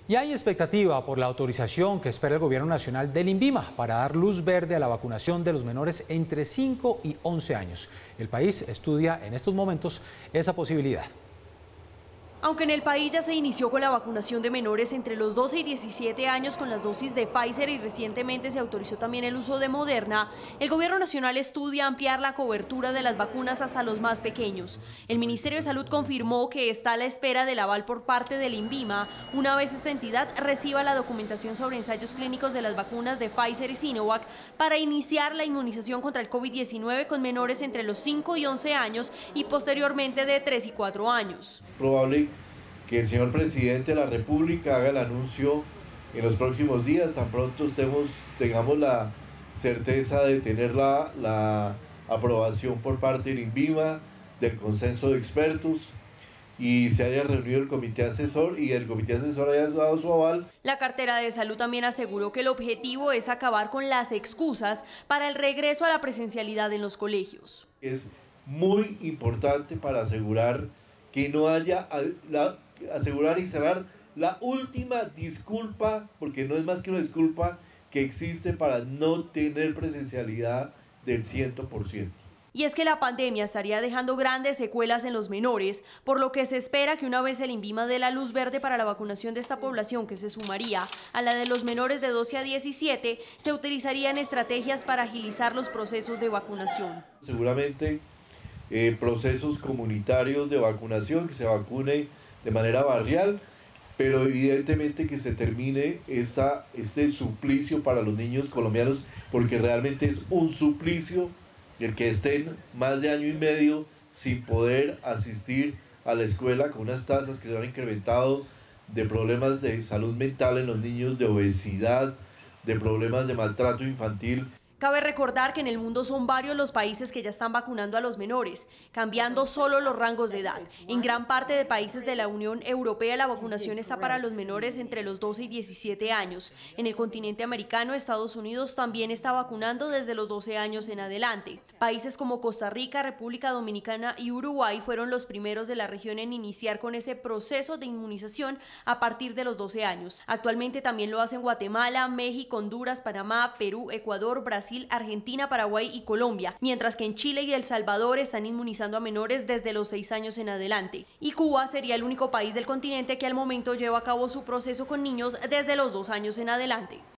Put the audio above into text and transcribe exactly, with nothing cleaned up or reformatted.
Y hay expectativa por la autorización que espera el Gobierno Nacional del INVIMA para dar luz verde a la vacunación de los menores entre cinco y once años. El país estudia en estos momentos esa posibilidad. Aunque en el país ya se inició con la vacunación de menores entre los doce y diecisiete años con las dosis de Pfizer y recientemente se autorizó también el uso de Moderna, el Gobierno Nacional estudia ampliar la cobertura de las vacunas hasta los más pequeños. El Ministerio de Salud confirmó que está a la espera del aval por parte del INVIMA una vez esta entidad reciba la documentación sobre ensayos clínicos de las vacunas de Pfizer y Sinovac para iniciar la inmunización contra el COVID diecinueve con menores entre los cinco y once años y posteriormente de tres y cuatro años. Probable que el señor presidente de la República haga el anuncio en los próximos días, tan pronto estemos, tengamos la certeza de tener la, la aprobación por parte del INVIMA, del consenso de expertos, y se haya reunido el comité asesor y el comité asesor haya dado su aval. La cartera de salud también aseguró que el objetivo es acabar con las excusas para el regreso a la presencialidad en los colegios. Es muy importante para asegurar que no haya, la, asegurar y cerrar la última disculpa, porque no es más que una disculpa que existe para no tener presencialidad del cien por ciento. Y es que la pandemia estaría dejando grandes secuelas en los menores, por lo que se espera que una vez el INVIMA dé la luz verde para la vacunación de esta población, que se sumaría a la de los menores de doce a diecisiete, se utilizarían estrategias para agilizar los procesos de vacunación. Seguramente eh, procesos comunitarios de vacunación, que se vacune de manera barrial, pero evidentemente que se termine esta, este suplicio para los niños colombianos, porque realmente es un suplicio el que estén más de año y medio sin poder asistir a la escuela, con unas tasas que se han incrementado de problemas de salud mental en los niños, de obesidad, de problemas de maltrato infantil. Cabe recordar que en el mundo son varios los países que ya están vacunando a los menores, cambiando solo los rangos de edad. En gran parte de países de la Unión Europea la vacunación está para los menores entre los doce y diecisiete años. En el continente americano, Estados Unidos también está vacunando desde los doce años en adelante. Países como Costa Rica, República Dominicana y Uruguay fueron los primeros de la región en iniciar con ese proceso de inmunización a partir de los doce años. Actualmente también lo hacen Guatemala, México, Honduras, Panamá, Perú, Ecuador, Brasil, Argentina, Paraguay y Colombia, mientras que en Chile y El Salvador están inmunizando a menores desde los seis años en adelante. Y Cuba sería el único país del continente que al momento lleva a cabo su proceso con niños desde los dos años en adelante.